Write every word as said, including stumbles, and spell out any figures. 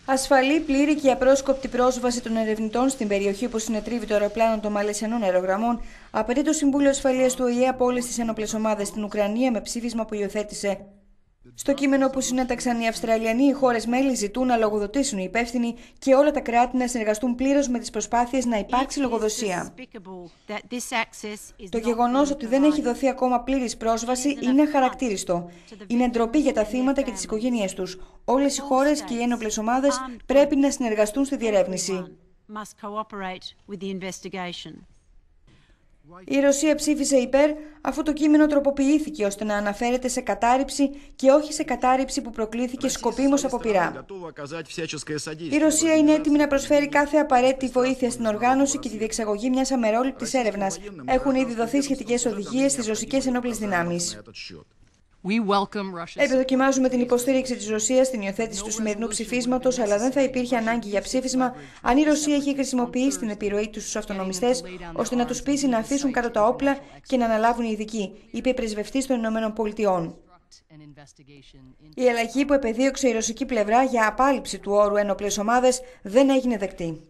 Ασφαλή, πλήρη και απρόσκοπτη πρόσβαση των ερευνητών στην περιοχή που συνετρίβει το αεροπλάνο των Μαλαισιανών αερογραμμών απαιτεί το Συμβούλιο Ασφαλείας του Ο Η Ε από όλες τις ένοπλες ομάδες στην Ουκρανία με ψήφισμα που υιοθέτησε. Στο κείμενο που συνέταξαν οι Αυστραλιανοί, οι χώρες μέλη ζητούν να λογοδοτήσουν οι υπεύθυνοι και όλα τα κράτη να συνεργαστούν πλήρως με τις προσπάθειες να υπάρξει λογοδοσία. Το γεγονός ότι δεν έχει δοθεί ακόμα πλήρης πρόσβαση είναι αχαρακτήριστο. Είναι ντροπή για τα θύματα και τις οικογένειές τους. Όλες οι χώρες και οι ένοπλες ομάδες πρέπει να συνεργαστούν στη διερεύνηση. Η Ρωσία ψήφισε υπέρ αφού το κείμενο τροποποιήθηκε ώστε να αναφέρεται σε κατάρριψη και όχι σε κατάρριψη που προκλήθηκε σκοπίμως από πειρά. Η Ρωσία είναι έτοιμη να προσφέρει κάθε απαραίτητη βοήθεια στην οργάνωση και τη διεξαγωγή μιας αμερόληπτης έρευνας. Έχουν ήδη δοθεί σχετικές οδηγίες στις ρωσικές ενόπλες δυνάμεις. Επιδοκιμάζουμε την υποστήριξη της Ρωσίας στην υιοθέτηση του σημερινού ψηφίσματος, αλλά δεν θα υπήρχε ανάγκη για ψήφισμα αν η Ρωσία έχει χρησιμοποιήσει την επιρροή τους στους αυτονομιστές ώστε να τους πείσει να αφήσουν κάτω τα όπλα και να αναλάβουν οι ειδικοί, είπε η πρεσβευτής των Ηνωμένων Πολιτειών. Η αλλαγή που επεδίωξε η ρωσική πλευρά για απάλληψη του όρου ένοπλες ομάδες δεν έγινε δεκτή.